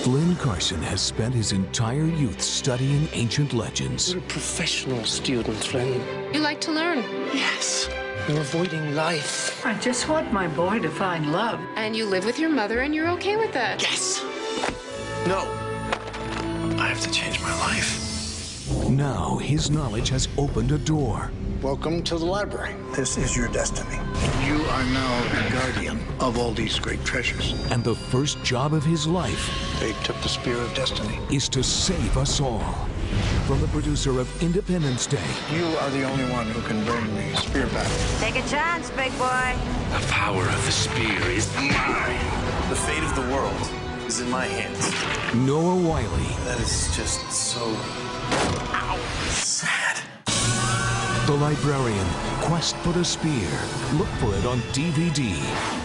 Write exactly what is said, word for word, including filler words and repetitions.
Flynn Carson has spent his entire youth studying ancient legends. You're a professional student, Flynn. You like to learn. Yes. You're avoiding life. I just want my boy to find love. And you live with your mother and you're okay with that. Yes. No. I have to change my life. Now his knowledge has opened a door. Welcome to the library. This is your destiny. You are now the guardian of all these great treasures. And the first job of his life They took the spear of destiny. is to save us all. From the producer of Independence Day. You are the only one who can bring the spear back. Take a chance, big boy. The power of the spear is mine. The fate of the world is in my hands. Noah Wiley. That is just so... Ow! Sad. The Librarian, Quest for the Spear. Look for it on D V D.